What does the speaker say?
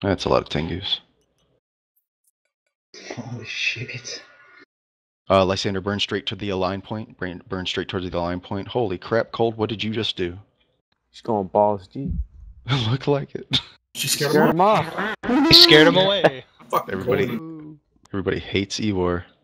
That's a lot of Tengus. Holy shit. Lysander, burn straight to the align point. Burn straight towards the align point. Holy crap, Cold, what did you just do? She's going balls deep. Look like it. She Scared him off. He scared him away. Fuck Everybody hates Ivor.